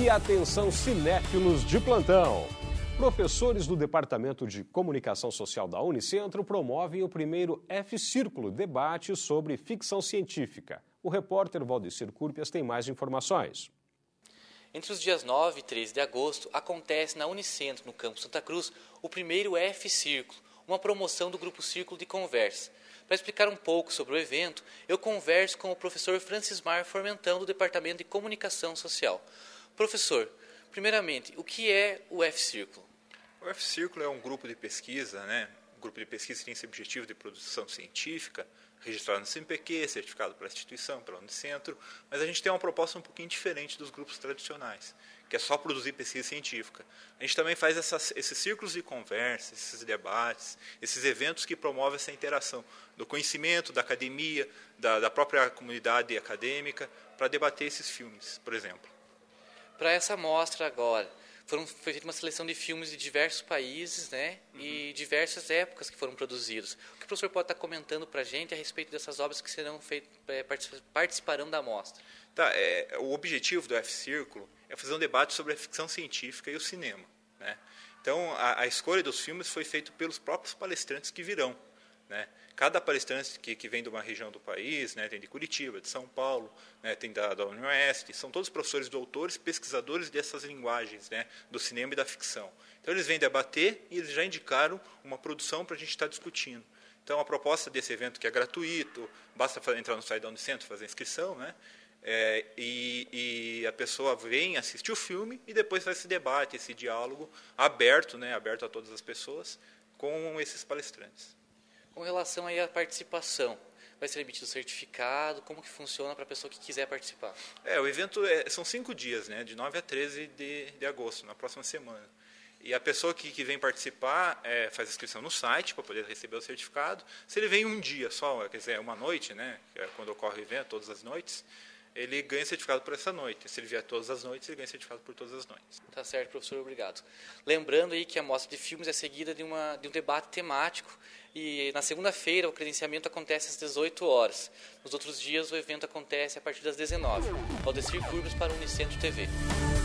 E atenção, cinéfilos de plantão. Professores do Departamento de Comunicação Social da Unicentro promovem o primeiro F-Círculo, debate sobre ficção científica. O repórter Valdecir Curpias tem mais informações. Entre os dias 9 e 13 de agosto, acontece na Unicentro, no campus Santa Cruz, o primeiro F-Círculo, uma promoção do Grupo Círculo de Conversa. Para explicar um pouco sobre o evento, eu converso com o professor Francismar Formentão, do Departamento de Comunicação Social. Professor, primeiramente, o que é o F-Círculo? O F-Círculo é um grupo de pesquisa, Um grupo de pesquisa que tem esse objetivo de produção científica, registrado no CNPq, certificado pela instituição, pela Unicentro, mas a gente tem uma proposta um pouquinho diferente dos grupos tradicionais, que é só produzir pesquisa científica. A gente também faz esses círculos de conversa, esses debates, esses eventos que promovem essa interação do conhecimento, da academia, da própria comunidade acadêmica, para debater esses filmes, por exemplo. Para essa mostra agora, foi feita uma seleção de filmes de diversos países, e diversas épocas que foram produzidos. O que o professor pode estar comentando para a gente a respeito dessas obras que serão participarão da mostra? O objetivo do F-Círculo é fazer um debate sobre a ficção científica e o cinema. Então, a escolha dos filmes foi feita pelos próprios palestrantes que virão. Cada palestrante que vem de uma região do país, tem de Curitiba, de São Paulo, tem da Unioeste, são todos professores doutores, pesquisadores dessas linguagens, do cinema e da ficção. Então eles vêm debater e eles já indicaram uma produção para a gente estar discutindo. Então a proposta desse evento, que é gratuito, basta entrar no site da Unicentro, fazer a inscrição, e a pessoa vem assistir o filme e depois faz esse debate, esse diálogo aberto, aberto a todas as pessoas, com esses palestrantes. Com relação aí à participação, vai ser emitido certificado? Como que funciona para a pessoa que quiser participar? O evento são 5 dias, de 9 a 13 de agosto, na próxima semana. E a pessoa que vem participar faz a inscrição no site para poder receber o certificado. Se ele vem um dia só, quer dizer, uma noite, que é quando ocorre o evento, todas as noites, ele ganha certificado por essa noite. Se ele vier todas as noites, ele ganha certificado por todas as noites. Tá certo, professor, obrigado. Lembrando aí que a mostra de filmes é seguida de um debate temático e na segunda-feira o credenciamento acontece às 18 horas. Nos outros dias o evento acontece a partir das 19. Valdecir Curpias para o Unicentro TV.